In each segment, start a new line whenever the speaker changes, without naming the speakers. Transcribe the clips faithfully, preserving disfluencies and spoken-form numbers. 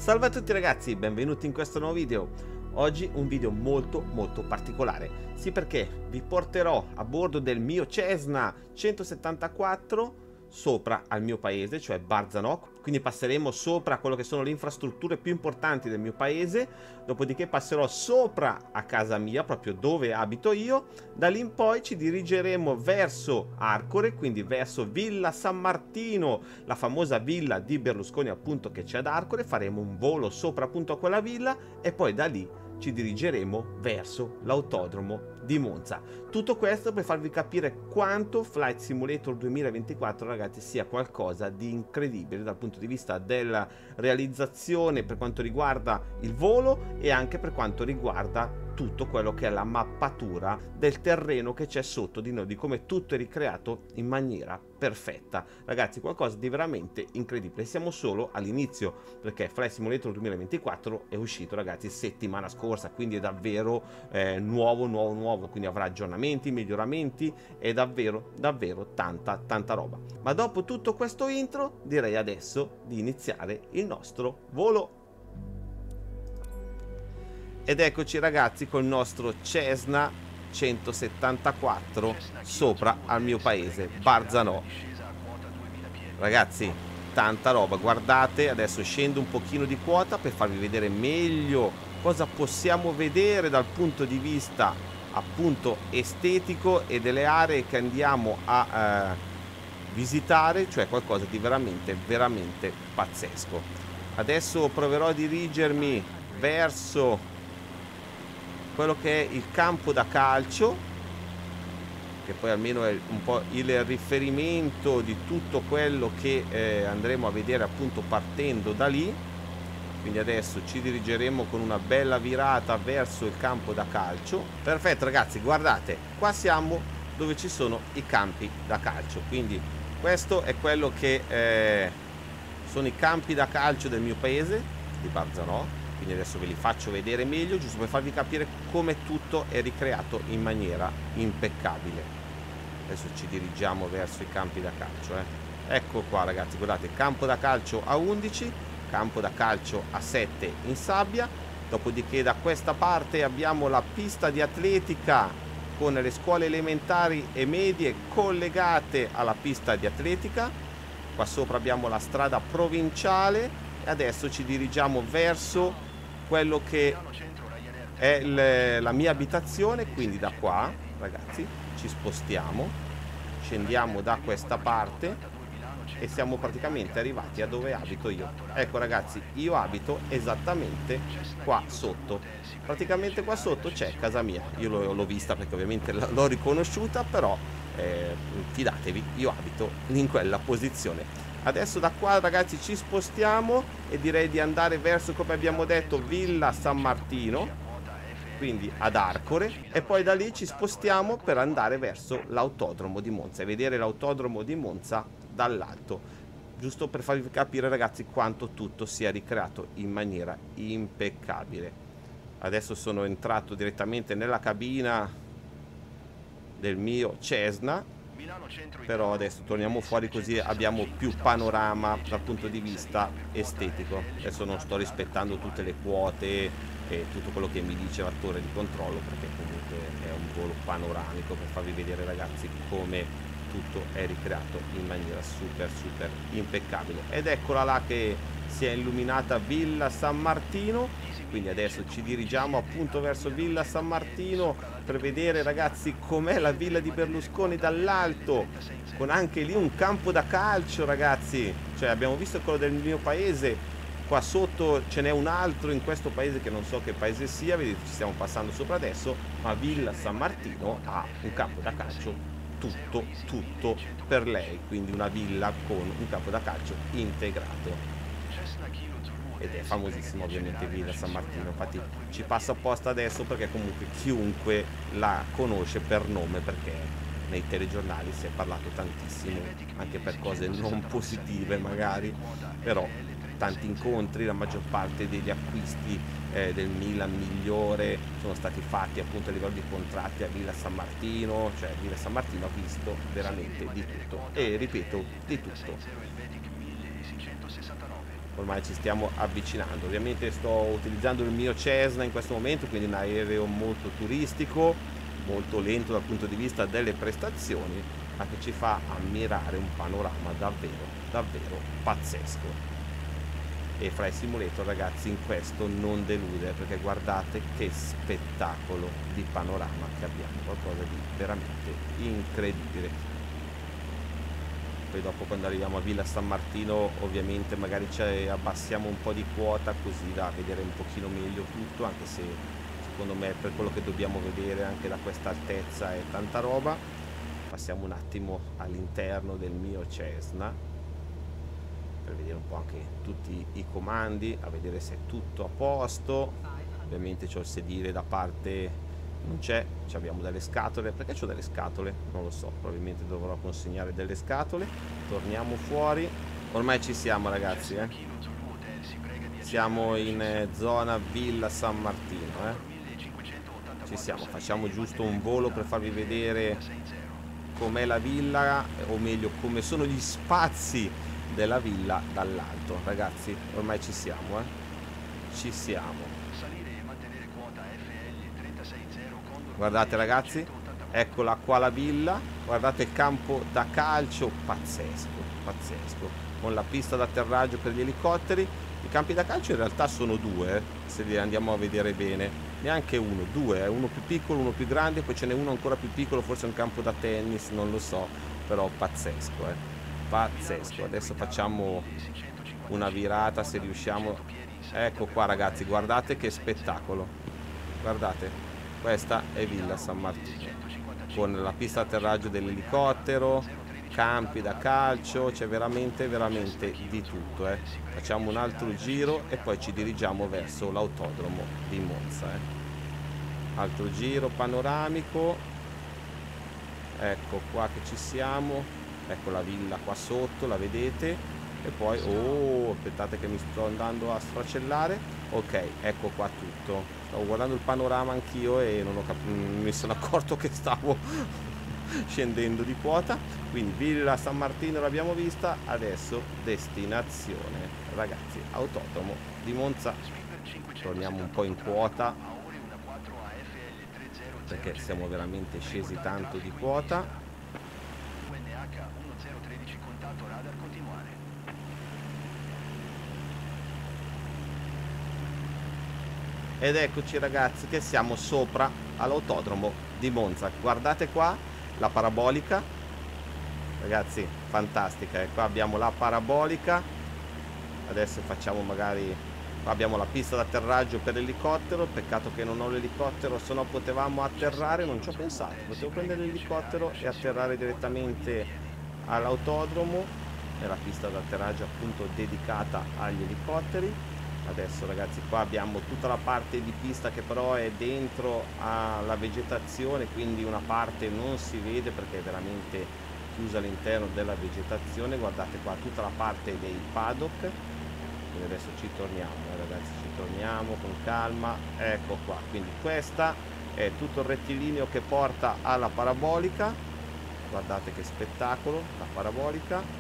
Salve a tutti ragazzi, benvenuti in questo nuovo video. Oggi un video molto molto particolare. Sì, perché vi porterò a bordo del mio Cessna centosettantaquattro sopra al mio paese, cioè Barzanok. Quindi passeremo sopra quello che sono le infrastrutture più importanti del mio paese. Dopodiché passerò sopra a casa mia, proprio dove abito io. Da lì in poi ci dirigeremo verso Arcore, quindi verso Villa San Martino, la famosa villa di Berlusconi appunto che c'è ad Arcore. Faremo un volo sopra appunto a quella villa e poi da lì ci dirigeremo verso l'autodromo di Monza. Tutto questo per farvi capire quanto Flight Simulator duemilaventiquattro ragazzi sia qualcosa di incredibile dal punto di vista della realizzazione per quanto riguarda il volo e anche per quanto riguarda tutto quello che è la mappatura del terreno che c'è sotto di noi, di come tutto è ricreato in maniera perfetta. Ragazzi, qualcosa di veramente incredibile. Siamo solo all'inizio, perché Flight Simulator duemilaventiquattro è uscito ragazzi settimana scorsa, quindi è davvero eh, nuovo nuovo nuovo, quindi avrà aggiornamenti, miglioramenti, è davvero davvero tanta tanta roba. Ma dopo tutto questo intro direi adesso di iniziare il nostro volo. Ed eccoci ragazzi col nostro Cessna centosettantaquattro sopra al mio paese Barzanok. Ragazzi, tanta roba, guardate, adesso scendo un pochino di quota per farvi vedere meglio cosa possiamo vedere dal punto di vista appunto estetico e delle aree che andiamo a eh, visitare, cioè qualcosa di veramente veramente pazzesco. Adesso proverò a dirigermi verso quello che è il campo da calcio, che poi almeno è un po' il riferimento di tutto quello che eh, andremo a vedere appunto partendo da lì. Quindi adesso ci dirigeremo con una bella virata verso il campo da calcio. Perfetto ragazzi, guardate, qua siamo dove ci sono i campi da calcio. Quindi questo è quello che eh, sono i campi da calcio del mio paese, di Barzanok. Quindi adesso ve li faccio vedere meglio, giusto per farvi capire come tutto è ricreato in maniera impeccabile. Adesso ci dirigiamo verso i campi da calcio, eh. Ecco qua ragazzi, guardate, campo da calcio a undici, campo da calcio a sette in sabbia. Dopodiché da questa parte abbiamo la pista di atletica con le scuole elementari e medie collegate alla pista di atletica. Qua sopra abbiamo la strada provinciale e adesso ci dirigiamo verso quello che è il, la mia abitazione. Quindi da qua ragazzi ci spostiamo, scendiamo da questa parte e siamo praticamente arrivati a dove abito io. Ecco ragazzi, io abito esattamente qua sotto, praticamente qua sotto c'è casa mia. Io l'ho vista perché ovviamente l'ho riconosciuta, però eh, fidatevi, io abito in quella posizione. Adesso da qua ragazzi ci spostiamo e direi di andare verso, come abbiamo detto, Villa San Martino, quindi ad Arcore, e poi da lì ci spostiamo per andare verso l'autodromo di Monza e vedere l'autodromo di Monza dall'alto, giusto per farvi capire ragazzi quanto tutto sia ricreato in maniera impeccabile. Adesso sono entrato direttamente nella cabina del mio Cessna, però adesso torniamo fuori così abbiamo più panorama dal punto di vista estetico. Adesso non sto rispettando tutte le quote e tutto quello che mi dice la torre di controllo, perché comunque è un volo panoramico per farvi vedere ragazzi come tutto è ricreato in maniera super super impeccabile. Ed eccola là che si è illuminata Villa San Martino. Quindi adesso ci dirigiamo appunto verso Villa San Martino per vedere ragazzi com'è la villa di Berlusconi dall'alto, con anche lì un campo da calcio ragazzi. Cioè abbiamo visto quello del mio paese, qua sotto ce n'è un altro in questo paese che non so che paese sia, vedete ci stiamo passando sopra adesso, ma Villa San Martino ha un campo da calcio tutto tutto per lei, quindi una villa con un campo da calcio integrato. Ed è famosissima ovviamente Villa San Martino, infatti ci passo apposta adesso perché comunque chiunque la conosce per nome, perché nei telegiornali si è parlato tantissimo anche per cose non positive magari, però tanti incontri, la maggior parte degli acquisti eh, del Milan migliore sono stati fatti appunto a livello di contratti a Villa San Martino. Cioè Villa San Martino ha visto veramente di tutto, e ripeto di tutto. ormai ci stiamo avvicinando. Ovviamente sto utilizzando il mio Cessna in questo momento, quindi un aereo molto turistico, molto lento dal punto di vista delle prestazioni, ma che ci fa ammirare un panorama davvero, davvero pazzesco. E fra i simulator, ragazzi, in questo non delude, perché guardate che spettacolo di panorama che abbiamo, qualcosa di veramente incredibile. Poi dopo, quando arriviamo a Villa San Martino, ovviamente magari ci abbassiamo un po' di quota, così da vedere un pochino meglio tutto, anche se secondo me per quello che dobbiamo vedere anche da questa altezza è tanta roba. Passiamo un attimo all'interno del mio Cessna per vedere un po' anche tutti i comandi, a vedere se è tutto a posto. Ovviamente c'ho il sedile da parte, non c'è, abbiamo delle scatole. Perché c'ho delle scatole? Non lo so, probabilmente dovrò consegnare delle scatole. Torniamo fuori. Ormai ci siamo, ragazzi, eh. Siamo in eh, zona Villa San Martino, eh. Ci siamo, facciamo giusto un volo per farvi vedere com'è la villa, o meglio come sono gli spazi della villa dall'alto. Ragazzi, ormai ci siamo, eh. Ci siamo. Guardate, ragazzi, eccola qua la villa. Guardate il campo da calcio, pazzesco, pazzesco, con la pista d'atterraggio per gli elicotteri. I campi da calcio in realtà sono due, eh, se li andiamo a vedere bene. Neanche uno, due, eh. Uno più piccolo, uno più grande, poi ce n'è uno ancora più piccolo, forse un campo da tennis, non lo so, però pazzesco, eh. Pazzesco. Adesso facciamo una virata, se riusciamo. Ecco qua, ragazzi, guardate che spettacolo. Guardate, questa è Villa San Martino, con la pista d'atterraggio dell'elicottero, campi da calcio, c'è veramente veramente di tutto, eh. Facciamo un altro giro e poi ci dirigiamo verso l'autodromo di Monza, eh. Altro giro panoramico. Ecco qua che ci siamo. Ecco la villa qua sotto, la vedete? E poi, oh, aspettate che mi sto andando a sfracellare. Ok, ecco qua tutto. Stavo guardando il panorama anch'io e non ho cap- mi sono accorto che stavo scendendo di quota. Quindi Villa San Martino l'abbiamo vista. Adesso destinazione, ragazzi, autodromo di Monza. Torniamo un po' in quota, perché siamo veramente scesi tanto di quota. Ed eccoci, ragazzi, che siamo sopra all'autodromo di Monza. Guardate qua la parabolica, ragazzi, fantastica, eh. Qua abbiamo la parabolica. Adesso facciamo magari, qua abbiamo la pista d'atterraggio per l'elicottero. Peccato che non ho l'elicottero, se no potevamo atterrare, non ci ho pensato, potevo prendere l'elicottero e atterrare direttamente all'autodromo. È la pista d'atterraggio appunto dedicata agli elicotteri. Adesso, ragazzi, qua abbiamo tutta la parte di pista che però è dentro alla vegetazione, quindi una parte non si vede perché è veramente chiusa all'interno della vegetazione. Guardate qua tutta la parte dei paddock. Quindi adesso ci torniamo, eh, ragazzi, ci torniamo con calma. Ecco qua, quindi questa è tutto il rettilineo che porta alla parabolica. Guardate che spettacolo, la parabolica.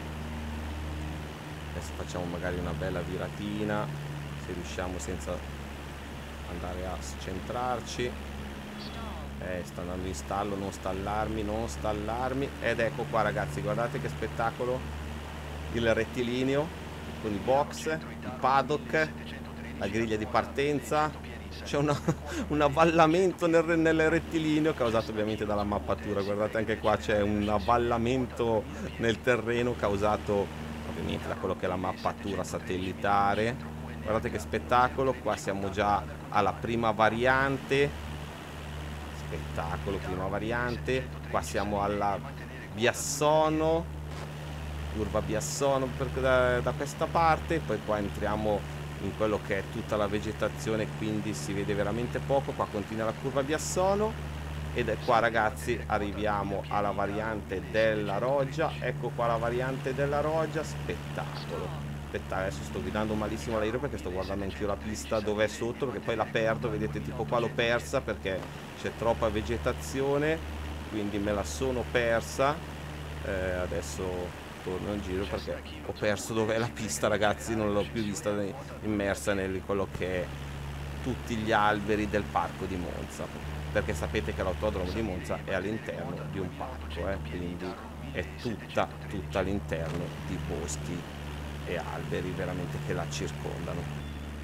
Adesso facciamo magari una bella viratina, se riusciamo, senza andare a scentrarci. Eh, sta andando in stallo, non stallarmi, non stallarmi. Ed ecco qua, ragazzi, guardate che spettacolo. Il rettilineo con i box, il paddock, la griglia di partenza. C'è una, un avvallamento nel, nel rettilineo causato ovviamente dalla mappatura. Guardate anche qua, c'è un avvallamento nel terreno causato ovviamente da quello che è la mappatura satellitare. Guardate che spettacolo. Qua siamo già alla prima variante. Spettacolo, prima variante. Qua siamo alla Biassono, curva Biassono per, da, da questa parte. Poi qua entriamo in quello che è tutta la vegetazione, quindi si vede veramente poco. Qua continua la curva Biassono. Ed è qua, ragazzi, arriviamo alla variante della Roggia. Ecco qua la variante della Roggia. Spettacolo, spettacolo. Adesso sto guidando malissimo l'aereo perché sto guardando anch'io la pista dove è sotto, perché poi la perdo. Vedete, tipo qua l'ho persa perché c'è troppa vegetazione, quindi me la sono persa. Eh, adesso torno in giro perché ho perso dov'è la pista, ragazzi, non l'ho più vista immersa nel quello che è tutti gli alberi del parco di Monza, perché sapete che l'autodromo di Monza è all'interno di un parco, eh? Quindi è tutta tutta all'interno di boschi e alberi veramente che la circondano.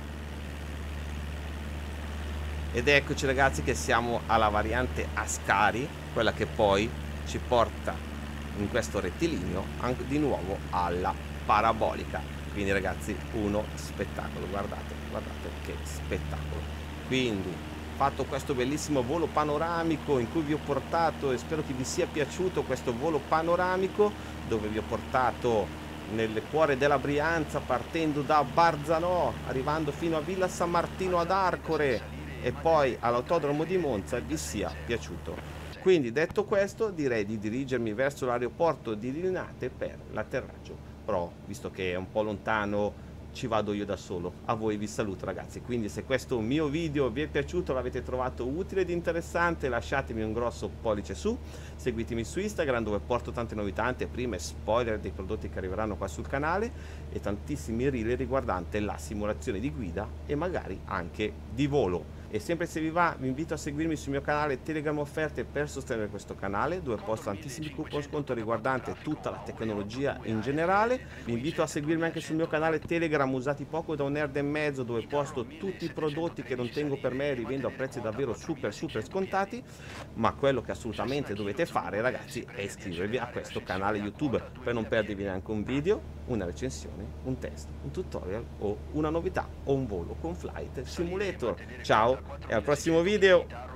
Ed eccoci ragazzi che siamo alla variante Ascari, quella che poi ci porta in questo rettilineo anche di nuovo alla parabolica. Quindi ragazzi, uno spettacolo, guardate, guardate che spettacolo. Quindi fatto questo bellissimo volo panoramico in cui vi ho portato, e spero che vi sia piaciuto questo volo panoramico dove vi ho portato nel cuore della Brianza, partendo da Barzanò, arrivando fino a Villa San Martino ad Arcore e poi all'autodromo di Monza, vi sia piaciuto. Quindi detto questo, direi di dirigermi verso l'aeroporto di Linate per l'atterraggio, però visto che è un po' lontano ci vado io da solo. A voi vi saluto ragazzi, quindi se questo mio video vi è piaciuto, l'avete trovato utile ed interessante, lasciatemi un grosso pollice su, seguitemi su Instagram dove porto tante novità, anteprime, spoiler dei prodotti che arriveranno qua sul canale e tantissimi reel riguardante la simulazione di guida e magari anche di volo. E sempre se vi va vi invito a seguirmi sul mio canale Telegram Offerte per sostenere questo canale, dove posto tantissimi coupon sconto riguardante tutta la tecnologia in generale. Vi invito a seguirmi anche sul mio canale Telegram Usati Poco da un nerd e mezzo, dove posto tutti i prodotti che non tengo per me e rivendo a prezzi davvero super super scontati. Ma quello che assolutamente dovete fare ragazzi è iscrivervi a questo canale YouTube per non perdervi neanche un video, una recensione, un test, un tutorial o una novità o un volo con Flight Simulator. Ciao e al prossimo video!